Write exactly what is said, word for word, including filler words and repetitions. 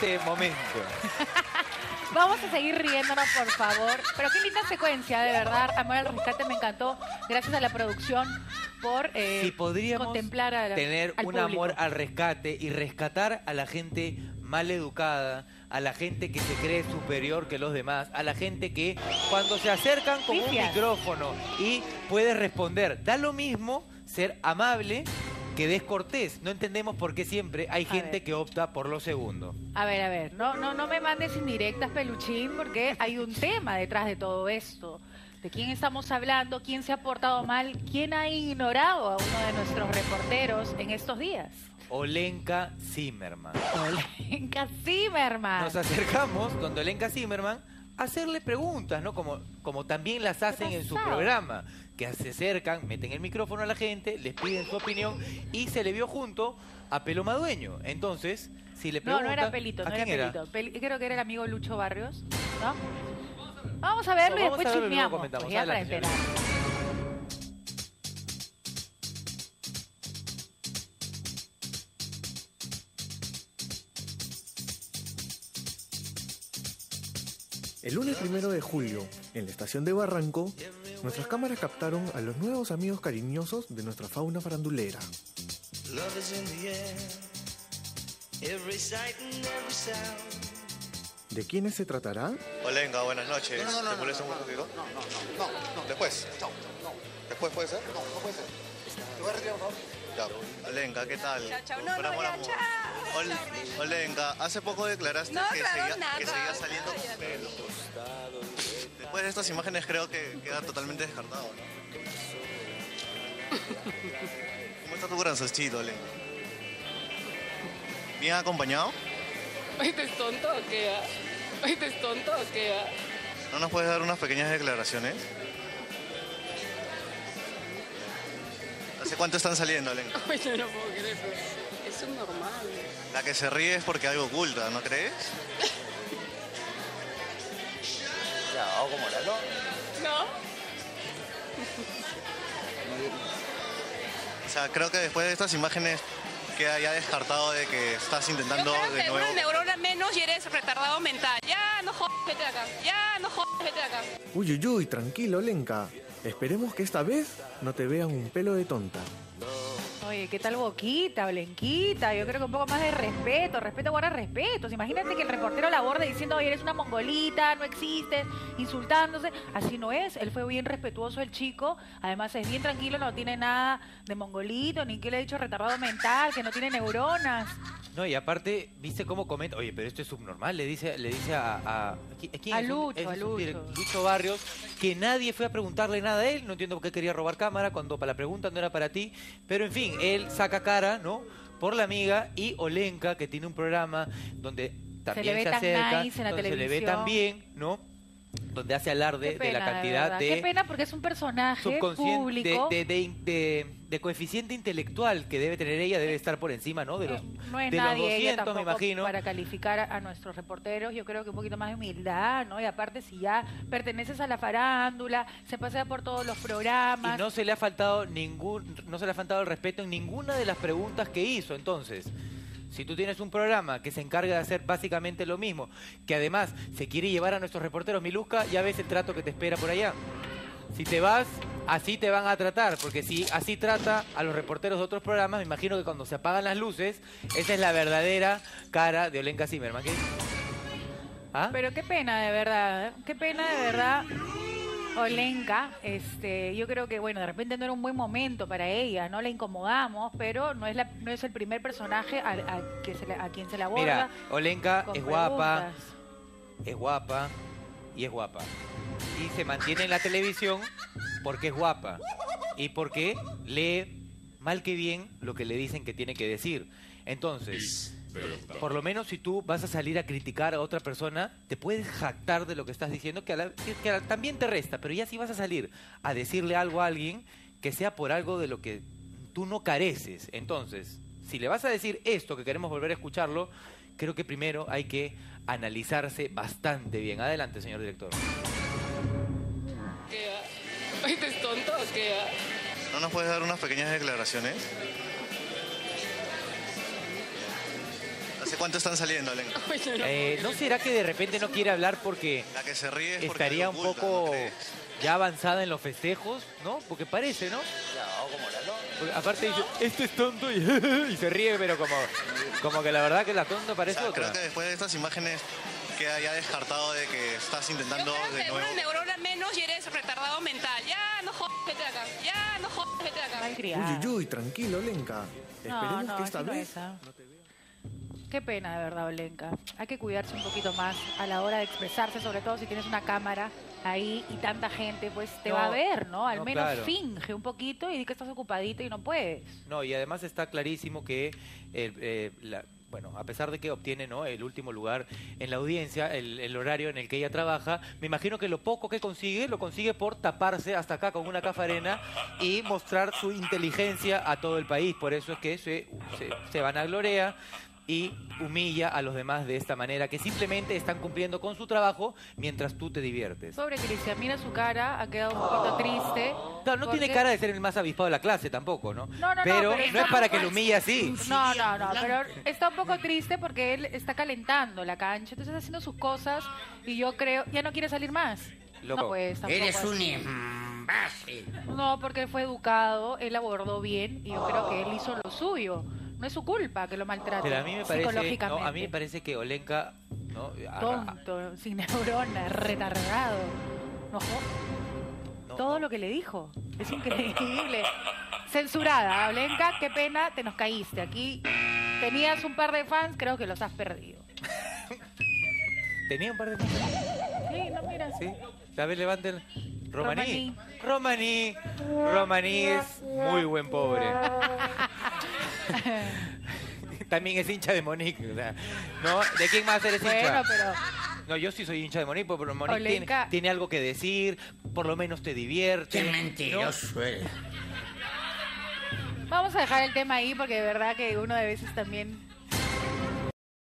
este momento. Vamos a seguir riéndonos, por favor. Pero qué linda secuencia, de verdad. Amor al rescate me encantó. Gracias a la producción por eh, si podríamos contemplar a la, tener al un público. amor al rescate y rescatar a la gente mal educada, a la gente que se cree superior que los demás, a la gente que cuando se acercan con un Pifias. micrófono y puede responder, da lo mismo ser amable que descortés. No entendemos por qué siempre hay A gente ver. que opta por lo segundo. A ver, a ver, no, no, no me mandes indirectas, Peluchín, porque hay un tema detrás de todo esto. ¿De quién estamos hablando? ¿Quién se ha portado mal? ¿Quién ha ignorado a uno de nuestros reporteros en estos días? Olenka Zimmerman. Olenka Zimmerman. Nos acercamos donde Olenka Zimmerman a hacerle preguntas, ¿no? Como, como también las hacen en su pasado? programa, que se acercan, meten el micrófono a la gente, les piden su opinión y se le vio junto a Pelo Madueño. Entonces, si le No, preguntan... no era Pelito, ¿a no era quién Pelito. Pel- creo que era el amigo Lucho Barrios, ¿no? Vamos a verlo y Vamos después a verlo y luego chismeamos, comentamos. pues, ya para Adelante, enterar. El lunes primero de julio, en la estación de Barranco, nuestras cámaras captaron a los nuevos amigos cariñosos de nuestra fauna farandulera. ¿De quiénes se tratará? Olenka, buenas noches. No, no, no, ¿Te no, molesta no, un no, poquito? No, no, no, no, no. Después. Chao, no. ¿Después puede ser? No, no puede ser. Te voy a retirar, por favor. Ya. Olenka, ¿qué tal? Chao, chao. No, Por no, amor, ya, amor. chao. Ol- Chao. Olenka, hace poco declaraste No que, aclaró seguía, nada. que seguía saliendo con Cállate. pelo. Después de estas imágenes creo que queda totalmente descartado, ¿no? ¿Cómo está tu granzochito, Olenka? ¿Bien acompañado? ¿Oíste es tonto o qué? ah? ¿Oíste es tonto o qué? ah? ¿No nos puedes dar unas pequeñas declaraciones? ¿Hace cuánto están saliendo, Olenka? Ay, yo no puedo creer eso. Es subnormal. La que se ríe es porque algo oculta, ¿no crees? Ya, o como la no. ¿No? O sea, creo que después de estas imágenes queda ya descartado de que estás intentando Yo creo de que nuevo. una neurona menos y eres retardado mental. Ya, no jodas, vete de acá. Ya, no jodas, vete de acá. Uy, uy, uy, tranquilo, Olenka. Esperemos que esta vez no te vean un pelo de tonta. Oye, ¿qué tal Boquita, Blenquita? Yo creo que un poco más de respeto, respeto, guarda respetos. Imagínate que el reportero la aborde diciendo, oye, eres una mongolita, no existes, insultándose. Así no es, él fue bien respetuoso el chico, además es bien tranquilo, no tiene nada de mongolito, ni que le ha dicho retardado mental, que no tiene neuronas. No, y aparte, ¿viste cómo comenta? Oye, pero esto es subnormal, le dice, le dice a... ¿A, ¿a quién A es? Lucho, Es a un Lucho. direct- Lucho Barrios, que nadie fue a preguntarle nada a él, no entiendo por qué quería robar cámara, cuando para la pregunta no era para ti, pero en fin, él saca cara, ¿no?, por la amiga, y Olenka, que tiene un programa donde también le ve se, tan acerca, nice en la donde se le ve televisión. tan bien, ¿no?, donde hace alarde Qué pena, de la cantidad verdad. de... Qué pena porque es un personaje subconsciente público. de, de, de, de- de coeficiente intelectual que debe tener ella, debe estar por encima, ¿no?, de los, Eh, no es de los nadie ella doscientos, me tampoco imagino. para calificar a, a nuestros reporteros. Yo creo que un poquito más de humildad, ¿no? Y aparte, si ya perteneces a la farándula, se pasea por todos los programas. Y no se le ha faltado ningún, no se le ha faltado el respeto en ninguna de las preguntas que hizo. Entonces, si tú tienes un programa que se encarga de hacer básicamente lo mismo, que además se quiere llevar a nuestros reporteros, Miluska, ya ves el trato que te espera por allá. Si te vas, así te van a tratar, porque si así trata a los reporteros de otros programas, me imagino que cuando se apagan las luces, esa es la verdadera cara de Olenka Zimmerman. ¿Qué? ¿Ah? Pero qué pena, de verdad. ¿eh? Qué pena, de verdad. Olenka, este, yo creo que, bueno, de repente no era un buen momento para ella, no la incomodamos, pero no es la, no es el primer personaje a, a que se le- a quien se le aborda. Mira, Olenka con es guapa, preguntas. es guapa y es guapa. Y se mantiene en la televisión porque es guapa y porque lee mal que bien lo que le dicen que tiene que decir. Entonces, por lo menos si tú vas a salir a criticar a otra persona, te puedes jactar de lo que estás diciendo, que, a la- que- que a- también te resta, pero ya si vas a salir a decirle algo a alguien, que sea por algo de lo que tú no careces. Entonces, si le vas a decir esto, que queremos volver a escucharlo, creo que primero hay que analizarse bastante bien. Adelante, señor director. ¿Qué? ah? ¿Oíste es tonto o qué? ah? ¿No nos puedes dar unas pequeñas declaraciones? ¿Hace ¿De cuánto están saliendo, Olenka? Eh, ¿No será que de repente no quiere hablar porque La que se ríe es porque estaría lo un oculta, poco ¿no crees? ya avanzada en los festejos, ¿no? Porque parece, ¿no? Porque aparte dice, este es tonto y, y se ríe, pero como, como que la verdad que la tonta O parece sea, otra. creo que después de estas imágenes queda ya descartado de que estás intentando Yo creo de que nuevo. una neurona menos y eres retardado mental. Ya, no jodas, vete de acá. Ya, no jodas, vete de acá. Malcriada. Uy, uy, uy, tranquilo, Lenka. No, Esperemos no, que esta así no vez... es, ¿ah? Qué pena, de verdad, Olenka. Hay que cuidarse un poquito más a la hora de expresarse, sobre todo si tienes una cámara ahí y tanta gente, pues te No, va a ver, ¿no? Al no, menos claro. finge un poquito y di que estás ocupadito y no puedes. No, y además está clarísimo que, el, eh, la- bueno, a pesar de que obtiene, ¿no?, el último lugar en la audiencia, el, el horario en el que ella trabaja, me imagino que lo poco que consigue, lo consigue por taparse hasta acá con una cafarena y mostrar su inteligencia a todo el país. Por eso es que se, se, se vanagloria y humilla a los demás de esta manera, que simplemente están cumpliendo con su trabajo mientras tú te diviertes. Pobre Cristian, mira su cara, ha quedado un poquito triste. Claro, no tiene porque- cara de ser el más avispado de la clase tampoco, ¿no? No, no, no, pero pero no está es para un que poco- lo humille así. No, no, no, pero está un poco triste porque él está calentando la cancha, entonces haciendo sus cosas y yo creo, ya no quiere salir más. Loco, No, pues tampoco Eres un así. imbécil. No, porque él fue educado, él abordó bien y yo creo que él hizo lo suyo. No es su culpa que lo maltrate Pero a mí me parece, psicológicamente. no, a mí me parece que Olenka, ¿no? A- a- Tonto, sin neurona, retardado. No, jo- no, todo no. lo que le dijo. Es increíble. Censurada, Olenka, qué pena, te nos caíste. Aquí tenías un par de fans, creo que los has perdido. Tenía un par de... Sí, no, mira. Sí. A ver, levanten. Romaní. Romaní. Romaní. Romaní es muy buen pobre. También es hincha de Monique. O sea, ¿no? ¿De quién más eres Bueno, hincha? pero No, yo sí soy hincha de Monique, pero Monique tiene, Olenka- tiene algo que decir, por lo menos te divierte. Qué ¿no? mentiroso eres. vamos a dejar el tema ahí porque de verdad que uno de veces también